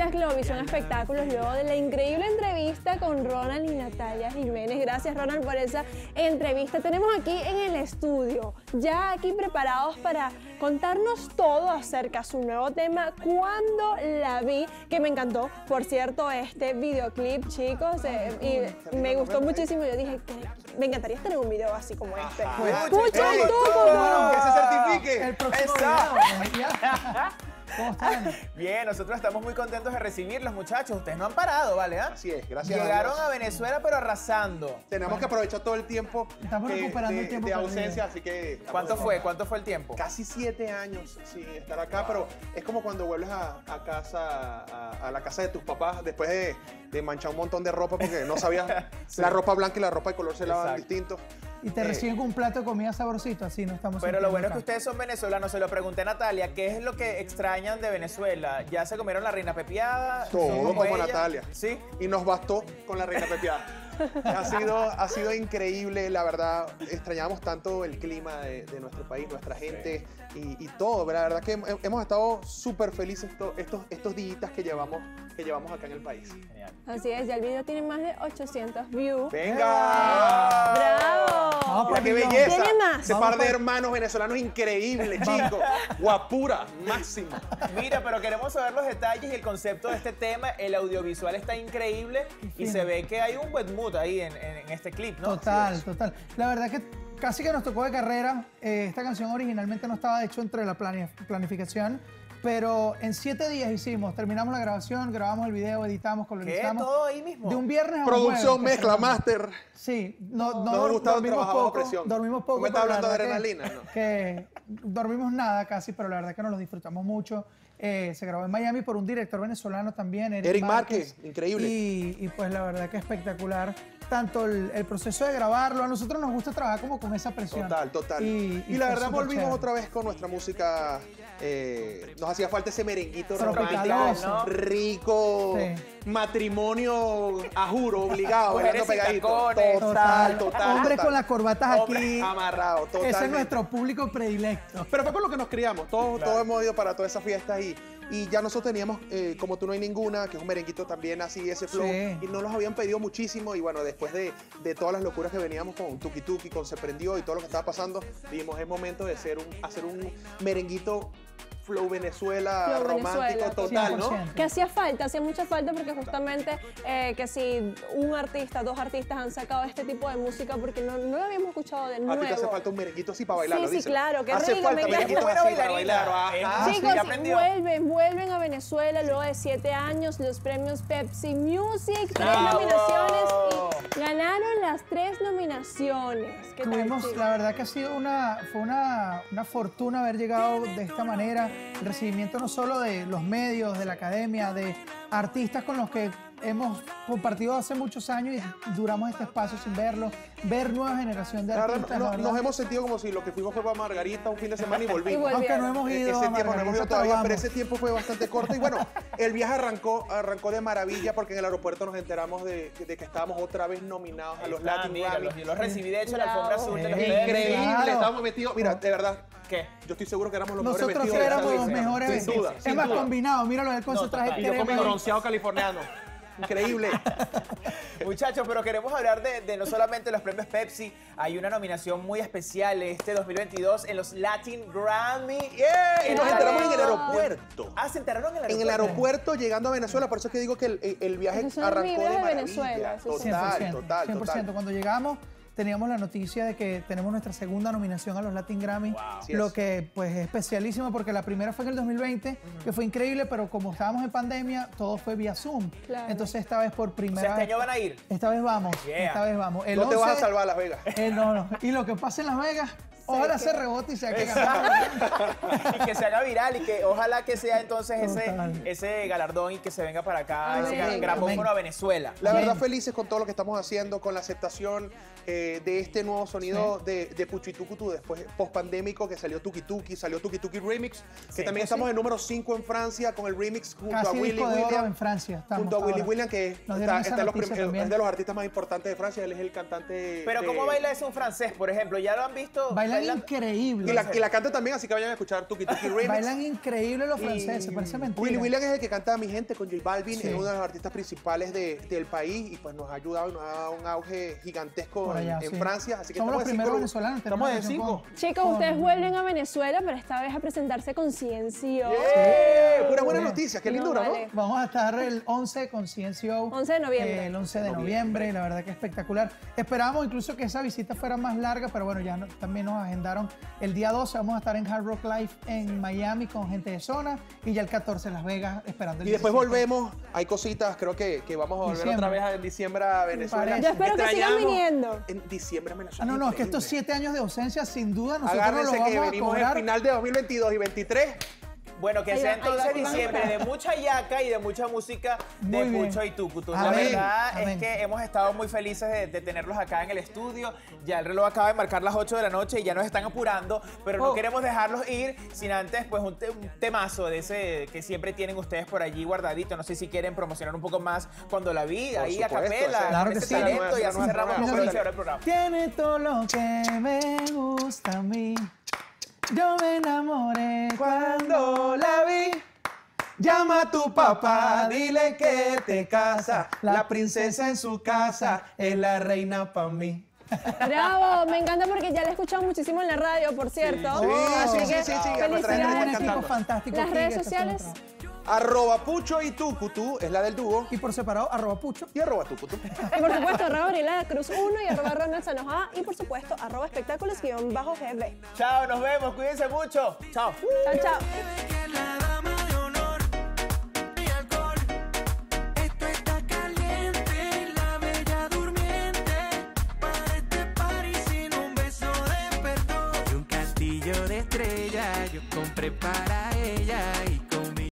gracias Globovisión Espectáculos luego de la increíble entrevista con Ronald y Natalia Jiménez. Gracias Ronald por esa entrevista. Tenemos aquí en el estudio, ya aquí preparados para contarnos todo acerca de su nuevo tema, Cuando la vi, que me encantó. Por cierto, este videoclip, chicos, y me gustó muchísimo. Yo dije que me encantaría estar en un video así como este. ¡Escucha todo! ¡Que se certifique! El próximo video. ¿Cómo están? Bien, nosotros estamos muy contentos de recibirlos, muchachos. Ustedes no han parado, ¿vale? Así es, gracias Llegaron a a Venezuela, pero arrasando. Tenemos que aprovechar todo el tiempo, Estamos recuperando el tiempo de perdido. ausencia, así que... ¿Cuánto fue? ¿Cuánto fue el tiempo? Casi 7 años sin estar acá, pero es como cuando vuelves a casa, a la casa de tus papás, después de manchar un montón de ropa porque no sabías la ropa blanca y la ropa de color se lavan distintos. Y te reciben con un plato de comida sabrosito, así no estamos. Pero lo bueno es acá. que ustedes son venezolanos. Se lo pregunté a Natalia, ¿qué es lo que extrañan de Venezuela? ¿Ya se comieron la reina pepiada? Todo ¿Son como ella? Natalia. ¿Sí? Y nos bastó con la reina pepiada. Ha sido increíble, la verdad. Extrañamos tanto el clima de nuestro país, nuestra gente y todo. La verdad que hemos estado súper felices estos días que llevamos acá en el país. Genial. Así es, ya el video tiene más de 800 views. ¡Venga! ¡Bravo! Vamos Mira por qué millón. belleza. ¿Tiene más? Ese par de hermanos venezolanos increíbles, chicos. Guapura, máxima. Mira, pero queremos saber los detalles y el concepto de este tema. El audiovisual está increíble y se ve que hay un buen mood ahí en este clip, ¿no? Total, total. La verdad que casi que nos tocó de carrera. Esta canción originalmente no estaba hecho entre la planificación, pero en 7 días terminamos la grabación, grabamos el video, editamos, ¿Qué? colorizamos. ¿Todo ahí mismo? De un viernes a un Producción, jueves, mezcla, máster. Sí, no Nos gusta dormimos trabajar bajo poco, presión. dormimos poco. ¿Tú me estás pero la hablando de verdad adrenalina? No. que dormimos nada casi, pero la verdad que nos lo disfrutamos mucho. Se grabó en Miami por un director venezolano también, Eric Márquez, increíble. Y pues la verdad que espectacular. Tanto el proceso de grabarlo, a nosotros nos gusta trabajar como con esa presión. Total. Y Y la fue verdad súper volvimos chévere. otra vez con nuestra música. Nos hacía falta ese merenguito Tropicaloso. romántico, ¿no? rico, Sí. matrimonio a juro, obligado, Mujeres bailando sin pegadito. tacones. Total. Hombres con las corbatas Hombre aquí. amarrado, totalmente. Ese es nuestro público predilecto. Pero fue con lo que nos criamos, todos Claro. hemos ido para todas esas fiestas y ya nosotros teníamos Como tú no hay ninguna, que es un merenguito también así, ese flow, Sí. y nos los habían pedido muchísimo y bueno, después de todas las locuras que veníamos con Tuki Tuki, con Se Prendió y todo lo que estaba pasando, dijimos es momento de hacer un merenguito flow Venezuela, Flow romántico, Venezuela, total, ¿no? 100%. Que hacía mucha falta porque justamente que si un artista, 2 artistas han sacado este tipo de música porque no lo habíamos escuchado de A nuevo. ti te hace falta un merenguito así para bailarlo, Sí, dice. claro, qué Hace rico, falta me encanta. merenguitos Buena así para bailarina. bailar. Ajá. Chicos, ya aprendió. vuelven a Venezuela luego de 7 años los premios Pepsi Music, 3 ¡Bravo! nominaciones y ganaron las 3 nominaciones. ¿Qué tal, Tuvimos, chicos? la verdad que ha sido fue una fortuna haber llegado de esta manera. El recibimiento no solo de los medios, de la academia, de artistas con los que hemos compartido hace muchos años y duramos este espacio sin verlos, ver nueva generación de La verdad, artistas. la verdad. nos hemos sentido como si lo que fuimos fue para Margarita un fin de semana y volvimos. Y Aunque no hemos ido Ese a tiempo no hemos Margarita, ido todavía, pero vamos. ese tiempo fue bastante corto. Y bueno, el viaje arrancó de maravilla porque en el aeropuerto nos enteramos de que estábamos otra vez nominados a los Latin Mira, Grammy. yo los recibí de hecho en la alfombra azul de los Increíble. Pepsi. Increíble, Claro. estábamos metidos. Mira, de verdad, ¿Qué? yo estoy seguro que éramos los mejores Nosotros vestidos de éramos esa los vez. mejores. Sin duda. Es más combinado, míralo él con No, su traje total. Y yo con mi crema. bronceado californiano. Increíble. Muchachos, pero queremos hablar de no solamente los premios Pepsi, hay una nominación muy especial este 2022 en los Latin Grammy. ¡Yeah! Y nos enteramos en el aeropuerto. Ah, se enteraron en el aeropuerto. En el aeropuerto llegando a Venezuela, por eso es que digo que el viaje Esos son arrancó vibras de de maravilla. Venezuela, eso sí. Total. 100%. Cuando llegamos teníamos la noticia de que tenemos nuestra segunda nominación a los Latin Grammy, Así lo es. que pues es especialísimo porque la primera fue en el 2020, que fue increíble, pero como estábamos en pandemia, todo fue vía Zoom. Claro. Entonces esta vez por O sea, primera este vez. año van a ir. Esta vez vamos, Yeah. esta vez vamos. El No te vas a 11 salvar a Las Vegas. no. Y lo que pasa en Las Vegas, ojalá se rebote y sea que Y que se haga viral y que ojalá que sea entonces Total. ese galardón y que se venga para acá, Amén. ese gramófono a Venezuela. La Bien. verdad, felices con todo lo que estamos haciendo, con la aceptación de este nuevo sonido de Puchitucutu después post-pandémico que salió Tuki Tuki, salió Tuki Tuki Remix, que Sí. también estamos en número 5 en Francia con el remix junto a Casi Willy disco de oro William. en Francia. Estamos Junto a Willy ahora. William, que Nos dieron esa está en noticia también. es de los artistas más importantes de Francia, él es el cantante. Pero ¿cómo baila eso un francés, por ejemplo? ¿Ya lo han visto? Baila Bailan increíble. Y la canta también, así que vayan a escuchar Tuki Tuki Remix. Bailan increíble los franceses, parece mentira. Willy William es el que canta Mi Gente con J Balvin, Sí. es uno de los artistas principales del país y pues nos ha ayudado y nos ha dado un auge gigantesco Por allá, en sí. Francia. Así que Somos los estamos en primeros 5 venezolanos. Estamos en tenemos 5. Chicos, ustedes vuelven a Venezuela, pero esta vez a presentarse con Ciencio. Puras buenas noticias, qué No, lindura, ¿no? vale. Vamos a estar el 11 con CNCO. 11 de noviembre. El 11 de noviembre, la verdad que espectacular. Esperábamos incluso que esa visita fuera más larga, pero bueno, ya también nos agendaron. El día 12 vamos a estar en Hard Rock Live en Miami con gente de zona y ya el 14 en Las Vegas esperando el Y después 17. volvemos, hay cositas, creo que vamos a volver Diciembre. otra vez en diciembre a Venezuela. parece. Yo espero que sigan Extrañamos viniendo. En diciembre a Venezuela. No, es que estos increíble. 7 años de ausencia, sin duda, nosotros no Agárrense lo que vamos a venimos cobrar. al final de 2022 y 2023. Bueno, que Ahí sea va, ahí entonces va, ahí va. diciembre de mucha yaca y de mucha música de Muy bien. Pucho y Tucutu. La Amén, verdad amén. es que hemos estado muy felices de tenerlos acá en el estudio. Ya el reloj acaba de marcar las 8 de la noche y ya nos están apurando, pero no queremos dejarlos ir sin antes pues un temazo de ese que siempre tienen ustedes por allí guardadito. No sé si quieren promocionar un poco más cuando la vi, Por ahí a supuesto, capela, claro con que ese sí. talento y así Nuestra cerramos con nueva broche ahora el programa. Tiene todo lo que me gusta a mí. Yo me enamoré cuando la vi. Llama a tu papá, dile que te casa. La princesa en su casa es la reina para mí. Bravo, me encanta porque ya la he escuchado muchísimo en la radio, por cierto. Sí, Así sí, que sí, a nuestra gente le está Un felicidades. equipo encantando. fantástico. Las aquí redes que está haciendo sociales. trabajo. @Pucho y Tucutu es la del dúo. Y por separado, @Pucho. Y @Tucutu. Y por supuesto, @Gabriela Cruz 1 y @Ronald Sanojá. Y por supuesto, @espectáculos_gb. Chao, nos vemos, cuídense mucho. Chao. Chao, chao. Que la dama de honor y alcohol. Esto está caliente, la bella durmiente. Para este party sin un beso de perdón. Y un castillo de estrellas yo compré para ella y